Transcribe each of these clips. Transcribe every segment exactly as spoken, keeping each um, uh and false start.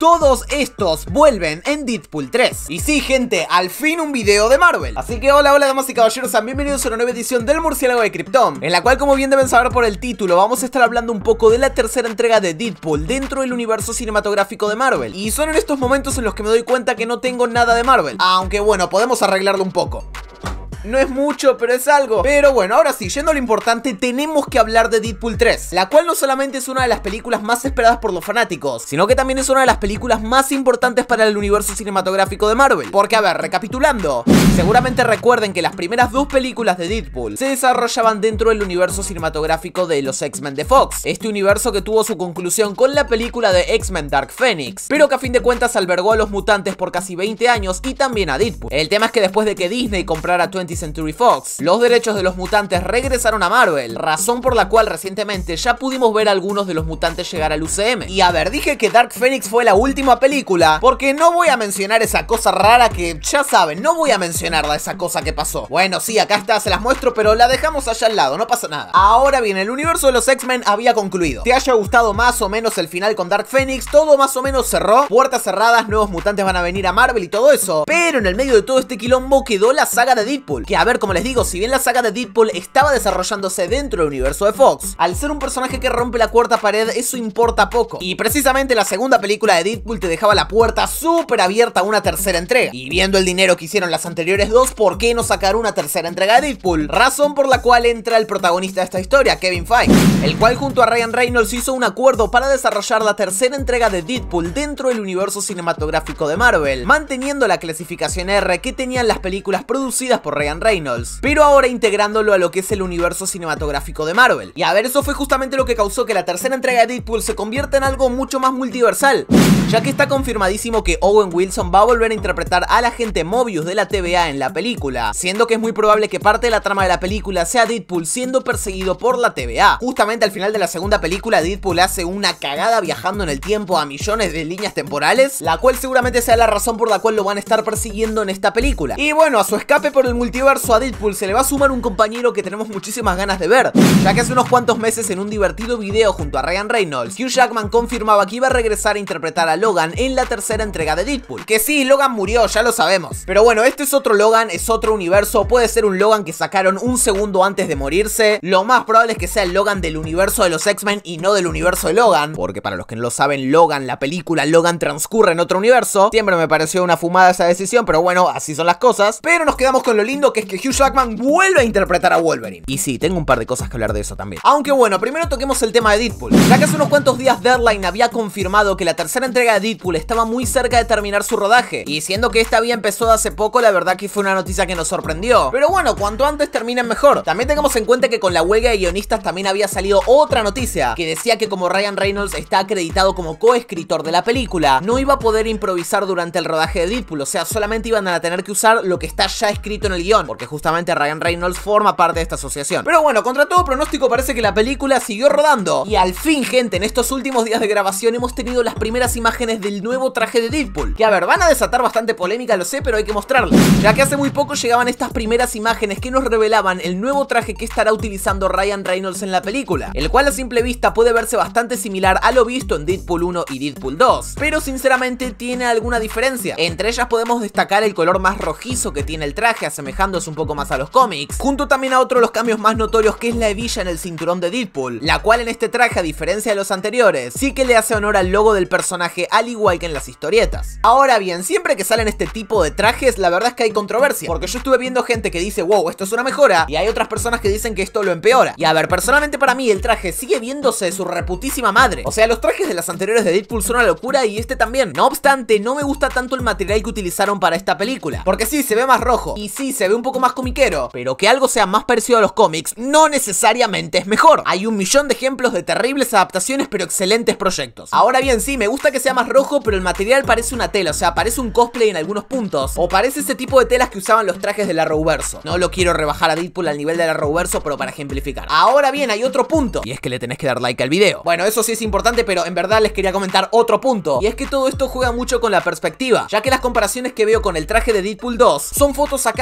todos estos vuelven en Deadpool tres. Y sí, gente, al fin un video de Marvel. Así que hola, hola damas y caballeros, sean bienvenidos a una nueva edición del Murciélago de Krypton, en la cual, como bien deben saber por el título, vamos a estar hablando un poco de la tercera entrega de Deadpool dentro del universo cinematográfico de Marvel. Y son en estos momentos en los que me doy cuenta que no tengo nada de Marvel, aunque bueno, podemos arreglarlo un poco. No es mucho, pero es algo. Pero bueno, ahora sí, yendo a lo importante, tenemos que hablar de Deadpool tres, la cual no solamente es una de las películas más esperadas por los fanáticos, sino que también es una de las películas más importantes para el universo cinematográfico de Marvel. Porque, a ver, recapitulando, seguramente recuerden que las primeras dos películas de Deadpool se desarrollaban dentro del universo cinematográfico de los X-Men de Fox, este universo que tuvo su conclusión con la película de X-Men Dark Phoenix, pero que a fin de cuentas albergó a los mutantes por casi veinte años y también a Deadpool. El tema es que después de que Disney comprara twentieth Century Fox, los derechos de los mutantes regresaron a Marvel, razón por la cual recientemente ya pudimos ver a algunos de los mutantes llegar al U C M. Y a ver, dije que Dark Phoenix fue la última película porque no voy a mencionar esa cosa rara que, ya saben, no voy a mencionarla, esa cosa que pasó. Bueno, sí, acá está, se las muestro, pero la dejamos allá al lado, no pasa nada. Ahora bien, el universo de los X-Men había concluido. Te haya gustado más o menos el final con Dark Phoenix, todo más o menos cerró, puertas cerradas, nuevos mutantes van a venir a Marvel y todo eso, pero en el medio de todo este quilombo quedó la saga de Deadpool, que a ver, como les digo, si bien la saga de Deadpool estaba desarrollándose dentro del universo de Fox, al ser un personaje que rompe la cuarta pared, eso importa poco. Y precisamente la segunda película de Deadpool te dejaba la puerta súper abierta a una tercera entrega. Y viendo el dinero que hicieron las anteriores dos, ¿por qué no sacar una tercera entrega de Deadpool? Razón por la cual entra el protagonista de esta historia, Kevin Feige, el cual junto a Ryan Reynolds hizo un acuerdo para desarrollar la tercera entrega de Deadpool dentro del universo cinematográfico de Marvel, manteniendo la clasificación R que tenían las películas producidas por Ryan Reynolds, pero ahora integrándolo a lo que es el universo cinematográfico de Marvel. Y a ver, eso fue justamente lo que causó que la tercera entrega de Deadpool se convierta en algo mucho más multiversal, ya que está confirmadísimo que Owen Wilson va a volver a interpretar al agente Mobius de la T V A en la película, siendo que es muy probable que parte de la trama de la película sea Deadpool siendo perseguido por la T V A. Justamente al final de la segunda película, Deadpool hace una cagada viajando en el tiempo a millones de líneas temporales, la cual seguramente sea la razón por la cual lo van a estar persiguiendo en esta película. Y bueno, a su escape por el multiverso a Deadpool se le va a sumar un compañero que tenemos muchísimas ganas de ver, ya que hace unos cuantos meses en un divertido video junto a Ryan Reynolds, Hugh Jackman confirmaba que iba a regresar a interpretar a Logan en la tercera entrega de Deadpool. Que sí, Logan murió, ya lo sabemos, pero bueno, este es otro Logan, es otro universo, puede ser un Logan que sacaron un segundo antes de morirse, lo más probable es que sea el Logan del universo de los X-Men y no del universo de Logan, porque para los que no lo saben, Logan, la película Logan transcurre en otro universo. Siempre me pareció una fumada esa decisión, pero bueno, así son las cosas. Pero nos quedamos con lo lindo, que es que Hugh Jackman vuelve a interpretar a Wolverine. Y sí, tengo un par de cosas que hablar de eso también. Aunque bueno, primero toquemos el tema de Deadpool, ya que hace unos cuantos días Deadline había confirmado que la tercera entrega de Deadpool estaba muy cerca de terminar su rodaje, y siendo que esta había empezado hace poco, la verdad que fue una noticia que nos sorprendió. Pero bueno, cuanto antes terminen mejor. También tengamos en cuenta que con la huelga de guionistas también había salido otra noticia, que decía que como Ryan Reynolds está acreditado como coescritor de la película, no iba a poder improvisar durante el rodaje de Deadpool, o sea, solamente iban a tener que usar lo que está ya escrito en el guión, porque justamente Ryan Reynolds forma parte de esta asociación. Pero bueno, contra todo pronóstico parece que la película siguió rodando, y al fin, gente, en estos últimos días de grabación hemos tenido las primeras imágenes del nuevo traje de Deadpool, que a ver, van a desatar bastante polémica, lo sé, pero hay que mostrarlo, ya que hace muy poco llegaban estas primeras imágenes que nos revelaban el nuevo traje que estará utilizando Ryan Reynolds en la película, el cual a simple vista puede verse bastante similar a lo visto en Deadpool uno y Deadpool dos, pero sinceramente tiene alguna diferencia. Entre ellas podemos destacar el color más rojizo que tiene el traje, asemejándose un poco más a los cómics, junto también a otro de los cambios más notorios, que es la hebilla en el cinturón de Deadpool, la cual en este traje, a diferencia de los anteriores, sí que le hace honor al logo del personaje, al igual que en las historietas. Ahora bien, siempre que salen este tipo de trajes, la verdad es que hay controversia, porque yo estuve viendo gente que dice, wow, esto es una mejora, y hay otras personas que dicen que esto lo empeora. Y a ver, personalmente para mí el traje sigue viéndose de su reputísima madre, o sea, los trajes de las anteriores de Deadpool son una locura y este también. No obstante, no me gusta tanto el material que utilizaron para esta película, porque sí, se ve más rojo, y sí, se ve un poco más comiquero, pero que algo sea más parecido a los cómics no necesariamente es mejor. Hay un millón de ejemplos de terribles adaptaciones, pero excelentes proyectos. Ahora bien, sí, me gusta que sea más rojo, pero el material parece una tela, o sea, parece un cosplay en algunos puntos, o parece ese tipo de telas que usaban los trajes del Arrowverso. No lo quiero rebajar a Deadpool al nivel del Arrowverso, pero para ejemplificar. Ahora bien, hay otro punto, y es que le tenés que dar like al video. Bueno, eso sí es importante, pero en verdad les quería comentar otro punto, y es que todo esto juega mucho con la perspectiva, ya que las comparaciones que veo con el traje de Deadpool dos son fotos sacadas directamente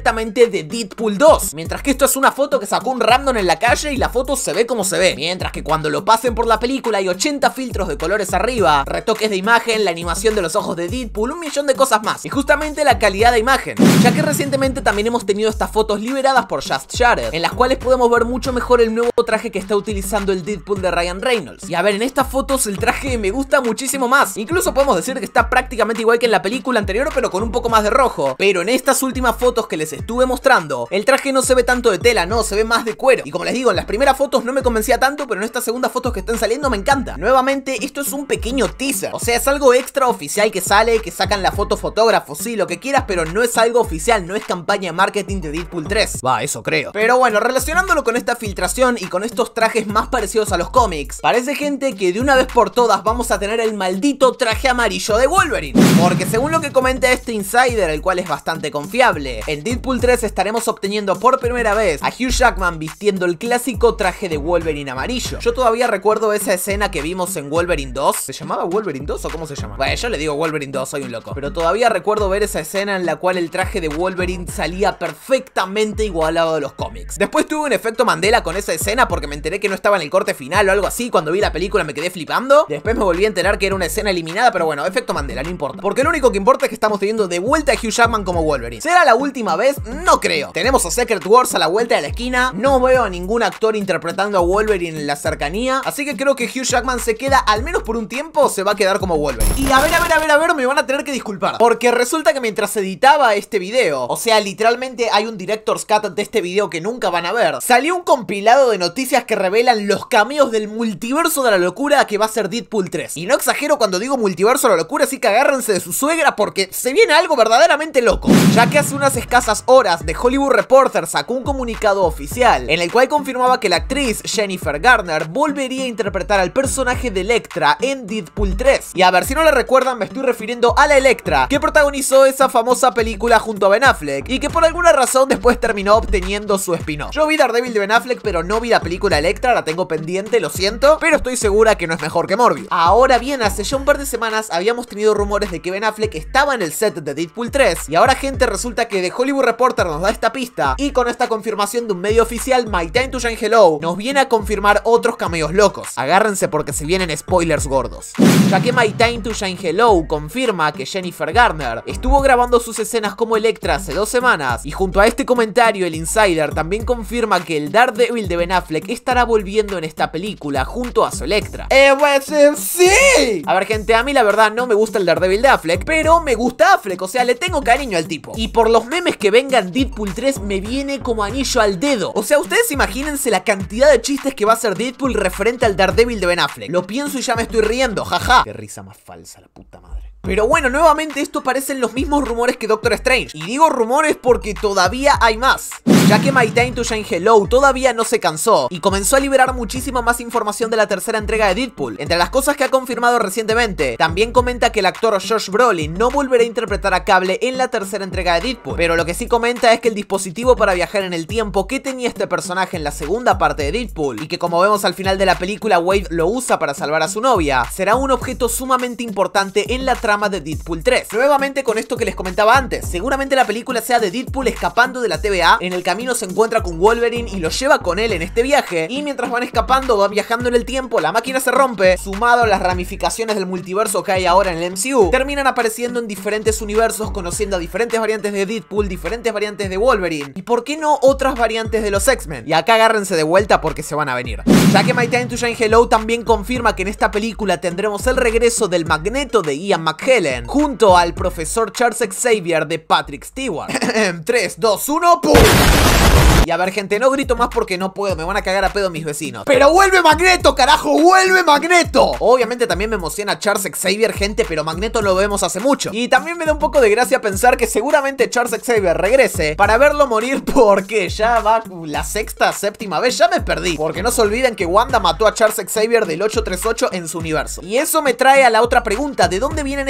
directamente de Deadpool dos. Mientras que esto es una foto que sacó un random en la calle y la foto se ve como se ve. Mientras que cuando lo pasen por la película hay ochenta filtros de colores arriba, retoques de imagen, la animación de los ojos de Deadpool, un millón de cosas más. Y justamente la calidad de imagen, ya que recientemente también hemos tenido estas fotos liberadas por Just Shattered, en las cuales podemos ver mucho mejor el nuevo traje que está utilizando el Deadpool de Ryan Reynolds. Y a ver, en estas fotos el traje me gusta muchísimo más. Incluso podemos decir que está prácticamente igual que en la película anterior, pero con un poco más de rojo. Pero en estas últimas fotos que les estuve mostrando, el traje no se ve tanto de tela, no, se ve más de cuero. Y como les digo, en las primeras fotos no me convencía tanto, pero en estas segundas fotos que están saliendo me encanta. Nuevamente, esto es un pequeño teaser, o sea, es algo extra oficial que sale, que sacan la foto fotógrafo, sí, lo que quieras, pero no es algo oficial, no es campaña de marketing de Deadpool tres. Va, eso creo. Pero bueno, relacionándolo con esta filtración y con estos trajes más parecidos a los cómics, parece, gente, que de una vez por todas vamos a tener el maldito traje amarillo de Wolverine. Porque según lo que comenta este insider, el cual es bastante confiable, en Deadpool tres estaremos obteniendo por primera vez a Hugh Jackman vistiendo el clásico traje de Wolverine amarillo. Yo todavía recuerdo esa escena que vimos en Wolverine dos. ¿Se llamaba Wolverine dos o cómo se llama? Bueno, yo le digo Wolverine dos, soy un loco. Pero todavía recuerdo ver esa escena en la cual el traje de Wolverine salía perfectamente igualado de los cómics. Después tuve un efecto Mandela con esa escena porque me enteré que no estaba en el corte final o algo así. Cuando vi la película me quedé flipando. Después me volví a enterar que era una escena eliminada, pero bueno, efecto Mandela, no importa. Porque lo único que importa es que estamos teniendo de vuelta a Hugh Jackman como Wolverine. ¿Será la última vez? No creo. Tenemos a Secret Wars a la vuelta de la esquina. No veo a ningún actor interpretando a Wolverine en la cercanía. Así que creo que Hugh Jackman se queda, al menos por un tiempo, se va a quedar como Wolverine. Y a ver, a ver, a ver, a ver, me van a tener que disculpar. Porque resulta que mientras editaba este video, o sea, literalmente hay un director's cut de este video que nunca van a ver, salió un compilado de noticias que revelan los cameos del multiverso de la locura que va a ser Deadpool tres. Y no exagero cuando digo multiverso de la locura, así que agárrense de su suegra porque se viene algo verdaderamente loco. Ya que hace unas escasas horas The Hollywood Reporter sacó un comunicado oficial en el cual confirmaba que la actriz Jennifer Garner volvería a interpretar al personaje de Elektra en Deadpool tres. Y a ver, si no la recuerdan, me estoy refiriendo a la Elektra que protagonizó esa famosa película junto a Ben Affleck y que por alguna razón después terminó obteniendo su spin-off. Yo vi Daredevil de Ben Affleck, pero no vi la película Elektra, la tengo pendiente, lo siento, pero estoy segura que no es mejor que Morbius. Ahora bien, hace ya un par de semanas habíamos tenido rumores de que Ben Affleck estaba en el set de Deadpool tres y ahora, gente, resulta que The Hollywood Reporter nos da esta pista y con esta confirmación de un medio oficial, My Time to Shine Hello nos viene a confirmar otros cameos locos. Agárrense porque se vienen spoilers gordos, ya que My Time to Shine Hello confirma que Jennifer Garner estuvo grabando sus escenas como Elektra hace dos semanas y junto a este comentario el insider también confirma que el Daredevil de Ben Affleck estará volviendo en esta película junto a su Elektra. ¡Eh, pues sí! A ver, gente, a mí la verdad no me gusta el Daredevil de Affleck, pero me gusta Affleck, o sea, le tengo cariño al tipo. Y por los memes que vengan Deadpool tres me viene como anillo al dedo. O sea, ustedes imagínense la cantidad de chistes que va a hacer Deadpool referente al Daredevil de Ben Affleck. Lo pienso y ya me estoy riendo, jaja. Qué risa más falsa, la puta madre. Pero bueno, nuevamente esto parecen los mismos rumores que Doctor Strange. Y digo rumores porque todavía hay más, ya que My Time to Shine Hello todavía no se cansó y comenzó a liberar muchísima más información de la tercera entrega de Deadpool. Entre las cosas que ha confirmado recientemente, también comenta que el actor Josh Brolin no volverá a interpretar a Cable en la tercera entrega de Deadpool. Pero lo que sí comenta es que el dispositivo para viajar en el tiempo que tenía este personaje en la segunda parte de Deadpool, y que como vemos al final de la película Wade lo usa para salvar a su novia, será un objeto sumamente importante en la trama de Deadpool tres. Nuevamente con esto que les comentaba antes, seguramente la película sea de Deadpool escapando de la T V A, en el camino se encuentra con Wolverine y lo lleva con él en este viaje, y mientras van escapando, van viajando en el tiempo, la máquina se rompe, sumado a las ramificaciones del multiverso que hay ahora en el M C U, terminan apareciendo en diferentes universos, conociendo a diferentes variantes de Deadpool, diferentes variantes de Wolverine, y por qué no otras variantes de los X-Men. Y acá agárrense de vuelta porque se van a venir, ya que My Time to Shine Hello también confirma que en esta película tendremos el regreso del Magneto de Ian McKellen junto al profesor Charles Xavier de Patrick Stewart. tres, dos, uno, ¡pum! Y a ver, gente, no grito más porque no puedo, me van a cagar a pedo mis vecinos. ¡Pero vuelve Magneto, carajo! ¡Vuelve Magneto! Obviamente también me emociona Charles Xavier, gente, pero Magneto lo vemos hace mucho. Y también me da un poco de gracia pensar que seguramente Charles Xavier regrese para verlo morir, porque ya va la sexta, séptima vez, ya me perdí. Porque no se olviden que Wanda mató a Charles Xavier del ocho tres ocho en su universo. Y eso me trae a la otra pregunta, ¿de dónde vienen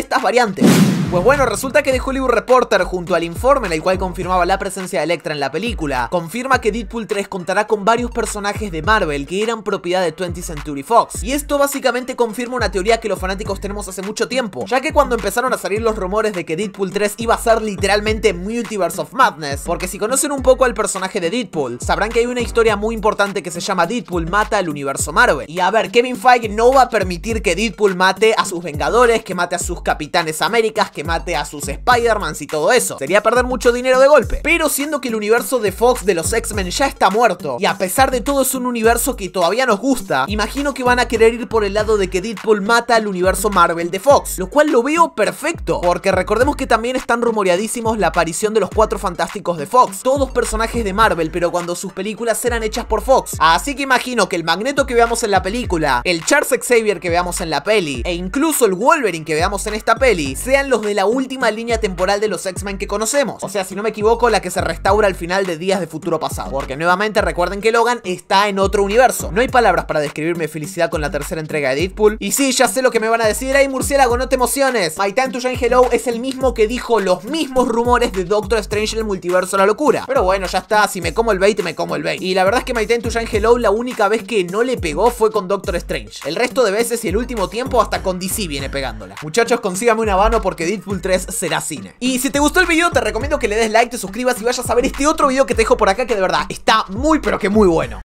estas variantes. Pues bueno, resulta que The Hollywood Reporter, junto al informe en el cual confirmaba la presencia de Elektra en la película, confirma que Deadpool tres contará con varios personajes de Marvel que eran propiedad de twentieth Century Fox. Y esto básicamente confirma una teoría que los fanáticos tenemos hace mucho tiempo, ya que cuando empezaron a salir los rumores de que Deadpool tres iba a ser literalmente Multiverse of Madness, porque si conocen un poco al personaje de Deadpool, sabrán que hay una historia muy importante que se llama Deadpool mata al universo Marvel. Y a ver, Kevin Feige no va a permitir que Deadpool mate a sus Vengadores, que mate a sus Capitanes Américas, que mate a sus Spider-Mans y todo eso. Sería perder mucho dinero de golpe. Pero siendo que el universo de Fox de los X-Men ya está muerto, y a pesar de todo es un universo que todavía nos gusta, imagino que van a querer ir por el lado de que Deadpool mata al universo Marvel de Fox, lo cual lo veo perfecto, porque recordemos que también están rumoreadísimos la aparición de los Cuatro Fantásticos de Fox, todos personajes de Marvel, pero cuando sus películas eran hechas por Fox. Así que imagino que el Magneto que veamos en la película, el Charles Xavier que veamos en la peli, e incluso el Wolverine que veamos en esta peli, sean los de la última línea temporal de los X-Men que conocemos. O sea, si no me equivoco, la que se restaura al final de Días de Futuro Pasado, porque nuevamente recuerden que Logan está en otro universo. No hay palabras para describir mi felicidad con la tercera entrega de Deadpool. Y sí, ya sé lo que me van a decir. ¡Ay, murciélago, no te emociones! My Time to Shine Hello es el mismo que dijo los mismos rumores de Doctor Strange en el multiverso de la locura. Pero bueno, ya está, si me como el bait, me como el bait. Y la verdad es que My Time to Shine Hello la única vez que no le pegó fue con Doctor Strange. El resto de veces y el último tiempo hasta con D C viene pegándola. Muchachos, consígame un habano porque Deadpool tres será cine. Y si te gustó el video, te recomiendo que le des like, te suscribas y vayas a ver este otro video que te dejo por acá, que de verdad está muy pero que muy bueno.